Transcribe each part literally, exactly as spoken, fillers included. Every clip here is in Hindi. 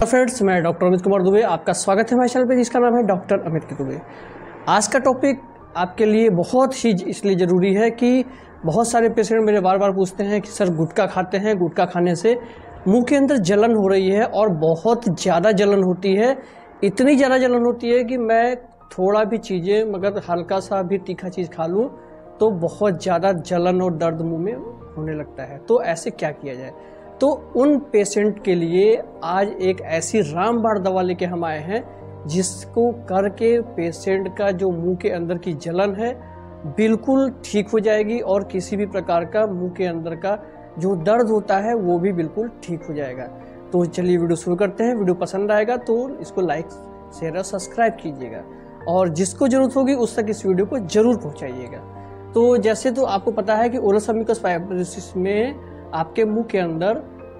फ्रेंड्स, मैं डॉक्टर अमित कुमार दुबे, आपका स्वागत है हमारे चैनल पे जिसका नाम है डॉक्टर अमित दुबे। आज का टॉपिक आपके लिए बहुत ही इसलिए ज़रूरी है कि बहुत सारे पेशेंट मेरे बार बार पूछते हैं कि सर गुटखा खाते हैं, गुटखा खाने से मुंह के अंदर जलन हो रही है और बहुत ज़्यादा जलन होती है। इतनी ज़्यादा जलन होती है कि मैं थोड़ा भी चीज़ें मगर हल्का सा भी तीखा चीज़ खा लूँ तो बहुत ज़्यादा जलन और दर्द मुँह में होने लगता है। तो ऐसे क्या किया जाए? तो उन पेशेंट के लिए आज एक ऐसी रामबाण दवा लेके हम आए हैं जिसको करके पेशेंट का जो मुंह के अंदर की जलन है बिल्कुल ठीक हो जाएगी और किसी भी प्रकार का मुंह के अंदर का जो दर्द होता है वो भी बिल्कुल ठीक हो जाएगा। तो चलिए वीडियो शुरू करते हैं। वीडियो पसंद आएगा तो इसको लाइक शेयर और सब्सक्राइब कीजिएगा और जिसको ज़रूरत होगी उस तक इस वीडियो को ज़रूर पहुँचाइएगा। तो जैसे तो आपको पता है कि ओरल सबम्यूकस फाइब्रोसिस में आपके मुंह के अंदर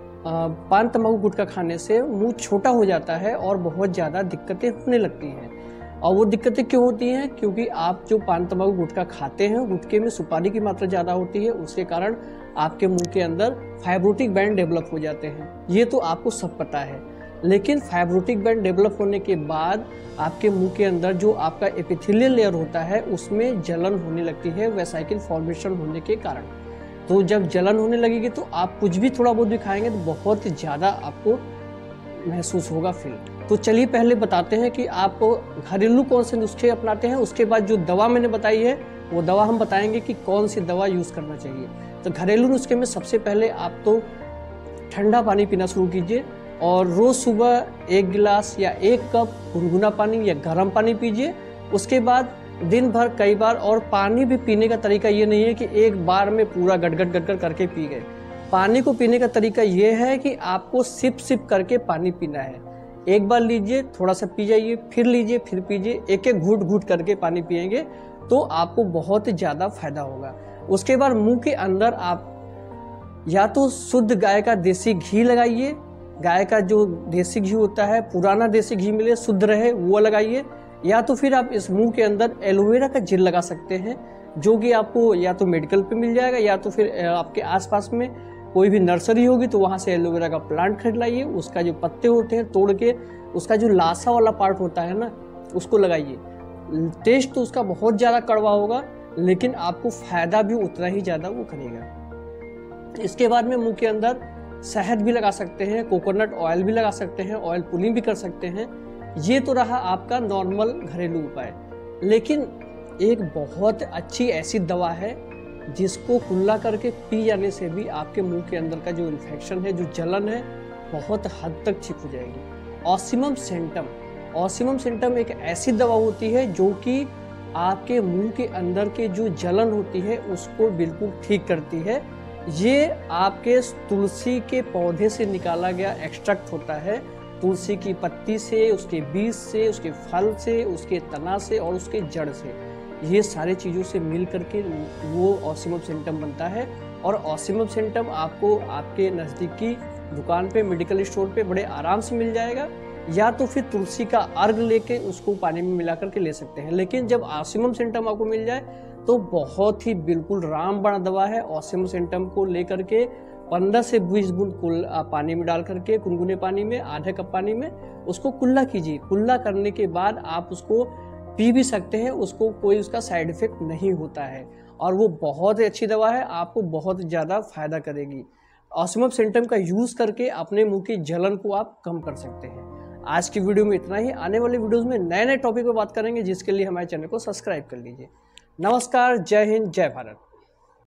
पान तंबाकू गुटखा खाने से मुंह छोटा हो जाता है और बहुत ज़्यादा दिक्कतें होने लगती हैं। और वो दिक्कतें क्यों होती हैं? क्योंकि आप जो पान तंबाकू गुटखा खाते हैं गुटखे में सुपारी की मात्रा ज़्यादा होती है, उसके कारण आपके मुंह के अंदर फाइब्रोटिक बैंड डेवलप हो जाते हैं। ये तो आपको सब पता है, लेकिन फाइब्रोटिक बैंड डेवलप होने के बाद आपके मुंह के अंदर जो आपका एपिथेलियल लेयर होता है उसमें जलन होने लगती है वेसाइकल फॉर्मेशन होने के कारण। तो जब जलन होने लगेगी तो आप कुछ भी थोड़ा बहुत भी खाएंगे तो बहुत ज़्यादा आपको महसूस होगा फील। तो चलिए पहले बताते हैं कि आप घरेलू कौन से नुस्खे अपनाते हैं, उसके बाद जो दवा मैंने बताई है वो दवा हम बताएंगे कि कौन सी दवा यूज़ करना चाहिए। तो घरेलू नुस्खे में सबसे पहले आप तो ठंडा पानी पीना शुरू कीजिए और रोज़ सुबह एक गिलास या एक कप गुनगुना पानी या गर्म पानी पीजिए। उसके बाद दिन भर कई बार, और पानी भी पीने का तरीका ये नहीं है कि एक बार में पूरा गटगट गटगट करके पी गए। पानी को पीने का तरीका ये है कि आपको सिप सिप करके पानी पीना है। एक बार लीजिए, थोड़ा सा पी जाइए, फिर लीजिए, फिर पीजिए। एक एक घूट घूट करके पानी पिएंगे तो आपको बहुत ज़्यादा फायदा होगा। उसके बाद मुंह के अंदर आप या तो शुद्ध गाय का देसी घी लगाइए। गाय का जो देसी घी होता है, पुराना देसी घी मिले, शुद्ध रहे, वो लगाइए। या तो फिर आप इस मुंह के अंदर एलोवेरा का जेल लगा सकते हैं, जो कि आपको या तो मेडिकल पे मिल जाएगा या तो फिर आपके आसपास में कोई भी नर्सरी होगी तो वहाँ से एलोवेरा का प्लांट खरीद लाइए। उसका जो पत्ते होते हैं तोड़ के उसका जो लासा वाला पार्ट होता है ना उसको लगाइए। टेस्ट तो उसका बहुत ज़्यादा कड़वा होगा लेकिन आपको फायदा भी उतना ही ज़्यादा वो करेगा। इसके बाद में मुंह के अंदर शहद भी लगा सकते हैं, कोकोनट ऑयल भी लगा सकते हैं, ऑयल पुलिंग भी कर सकते हैं। ये तो रहा आपका नॉर्मल घरेलू उपाय। लेकिन एक बहुत अच्छी ऐसी दवा है जिसको कुल्ला करके पी जाने से भी आपके मुंह के अंदर का जो इन्फेक्शन है, जो जलन है, बहुत हद तक ठीक हो जाएगी। ऑसिमम सेंटम ऑसिमम सेंटम एक ऐसी दवा होती है जो कि आपके मुंह के अंदर के जो जलन होती है उसको बिल्कुल ठीक करती है। ये आपके तुलसी के पौधे से निकाला गया एक्सट्रैक्ट होता है। तुलसी की पत्ती से, उसके बीज से, उसके फल से, उसके तना से और उसके जड़ से, ये सारे चीज़ों से मिल करके वो ऑसिमम सेंटम बनता है। और ऑसिमम सेंटम आपको आपके नज़दीकी दुकान पे, मेडिकल स्टोर पे बड़े आराम से मिल जाएगा। या तो फिर तुलसी का अर्घ लेके उसको पानी में मिला करके ले सकते हैं। लेकिन जब ऑसिमम सेंटम आपको मिल जाए तो बहुत ही बिल्कुल रामबाण दवा है। ऑसिमम सेंटम को लेकर के पंद्रह से बीस बूंद कुल पानी में डाल करके, गुनगुने पानी में, आधे कप पानी में उसको कुल्ला कीजिए। कुल्ला करने के बाद आप उसको पी भी सकते हैं, उसको कोई उसका साइड इफेक्ट नहीं होता है और वो बहुत ही अच्छी दवा है, आपको बहुत ज़्यादा फायदा करेगी। ऑसिमम सेंटम का यूज़ करके अपने मुंह की जलन को आप कम कर सकते हैं। आज की वीडियो में इतना ही। आने वाले वीडियोज़ में नए नए टॉपिक पर बात करेंगे, जिसके लिए हमारे चैनल को सब्सक्राइब कर लीजिए। नमस्कार, जय हिंद, जय भारत।